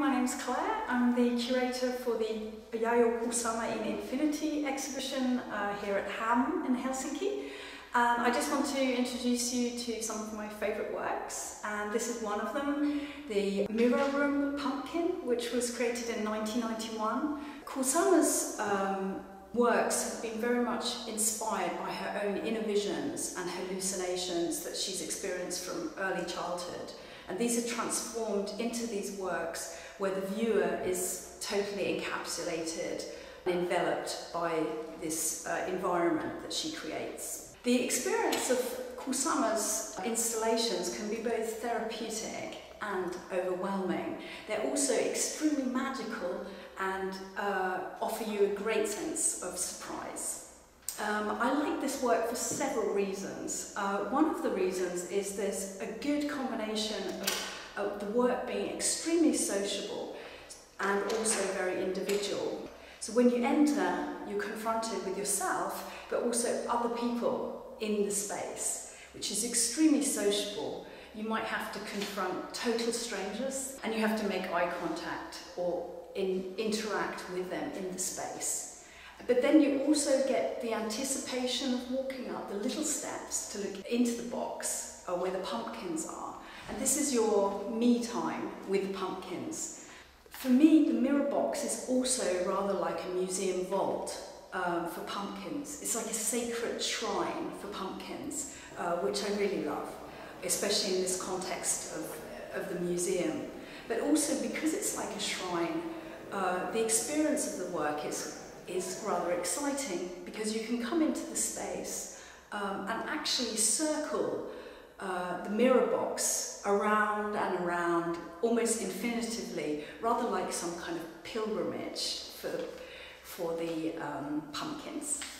my name's Claire. I'm the curator for the Yayoi Kusama in Infinity exhibition here at HAM in Helsinki. I just want to introduce you to some of my favourite works, and this is one of them, the Mirror Room Pumpkin, which was created in 1991. Kusama's works have been very much inspired by her own inner visions and hallucinations that she's experienced from early childhood. And these are transformed into these works where the viewer is totally encapsulated and enveloped by this environment that she creates. The experience of Kusama's installations can be both therapeutic and overwhelming. They're also extremely magical and offer you a great sense of surprise. I like this work for several reasons. One of the reasons is there's a good combination of the work being extremely sociable and also very individual. So when you enter, you're confronted with yourself, but also other people in the space, which is extremely sociable. You might have to confront total strangers, and you have to make eye contact or interact with them in the space. But then you also get the anticipation of walking up the little steps to look into the box where the pumpkins are. And this is your me time with the pumpkins. For me, the mirror box is also rather like a museum vault for pumpkins. It's like a sacred shrine for pumpkins, which I really love, especially in this context of the museum. But also because it's like a shrine, the experience of the work is rather exciting, because you can come into the space and actually circle the mirror box around and around, almost infinitively, rather like some kind of pilgrimage for the pumpkins.